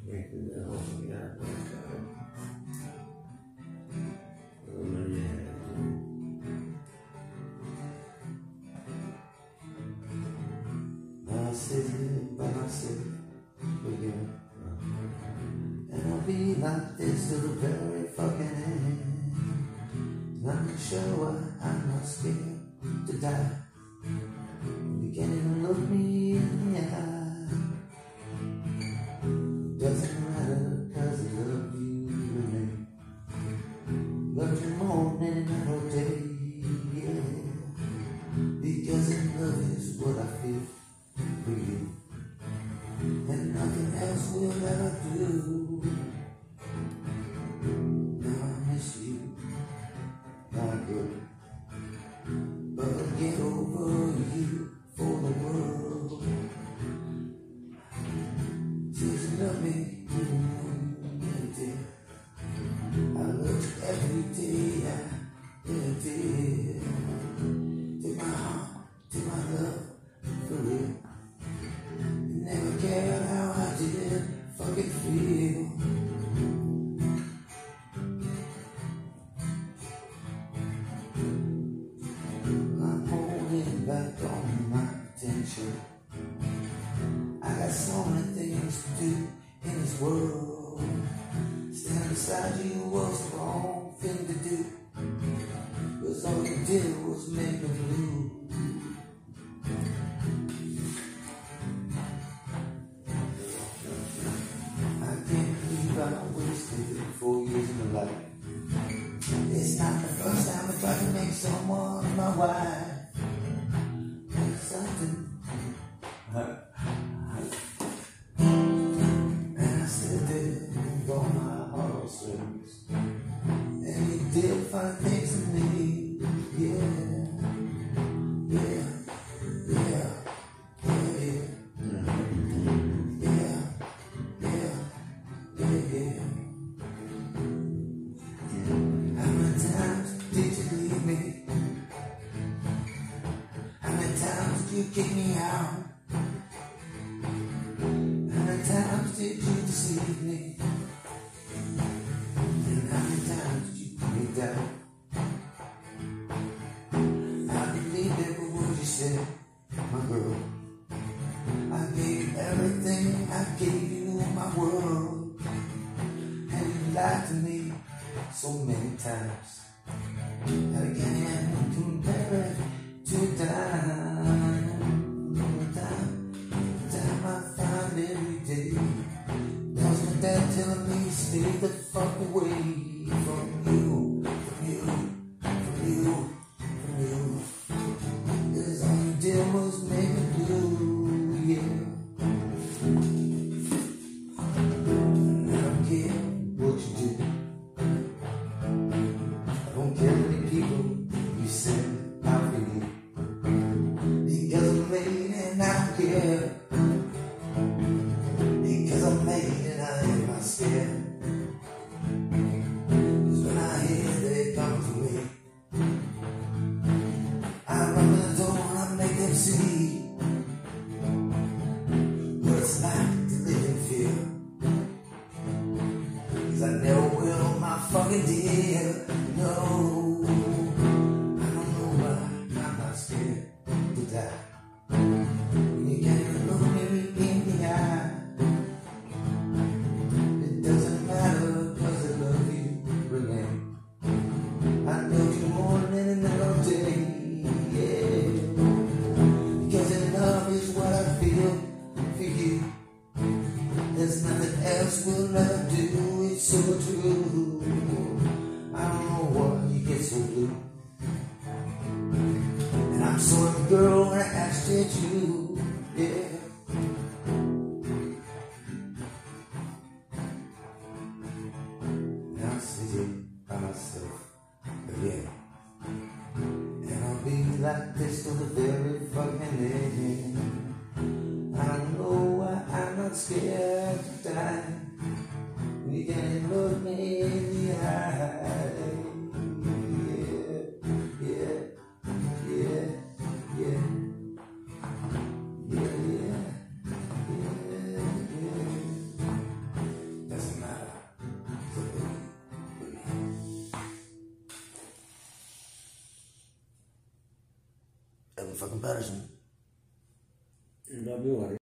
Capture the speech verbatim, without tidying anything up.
I sit by myself again, and I'll be like this till the very fucking end. And I'm not sure why I'm not scared to die. Beginning to look me in the eye. Doesn't matter, cause I love you really. Love you more than another day, yeah. Because in love is what I feel for you, and nothing else will ever do. Now I miss you, not good, but I'll get over you for the world. Just love me, you did. I love you every day, I did. Take my heart, take my love, for real. Never cared how I did fucking feel. I'm holding back on my potential. I got so many things to do in this world. Standing beside you was the wrong thing to do, 'cause all you did was make me blue. I wasted four years of my life. It's not the first time I tried to make someone my wife. Like something, and I still did all my heart strings. And you did fine things to me, yeah, yeah, yeah. You kick me out. How many times did you deceive me? And how many times did you put me down? I believed every word you said, my girl. I gave everything, I gave you my world, and you lied to me so many times. And again, I compare it to a dime. Telling me stay the fuck away from you, from you, from you, from you. 'Cause all you did was make me blue, yeah. And I don't care what you do. I don't care how many people you send out for you. Because I'm made and I don't care. Because I'm made and I am scared. 'Cause when I hear they come to me, I run to the door and I make them see what it's like to live in fear. 'Cause I never will, my fucking dear. No, I don't know why I'm not scared to die. You can't even look me in the eye. I love you more than another day, yeah. Because in love is what I feel for you. There's nothing else we'll ever do, it's so true. I don't know why you get so blue. And I'm sorry girl when I asked at you, yeah. Now I sit by myself again, and I'll be like this till the very fucking end. I don't know why I'm not scared to die. You can look me in the eye. Yeah, yeah, yeah, yeah, yeah, yeah, yeah, yeah. fucking Patterson. You love me,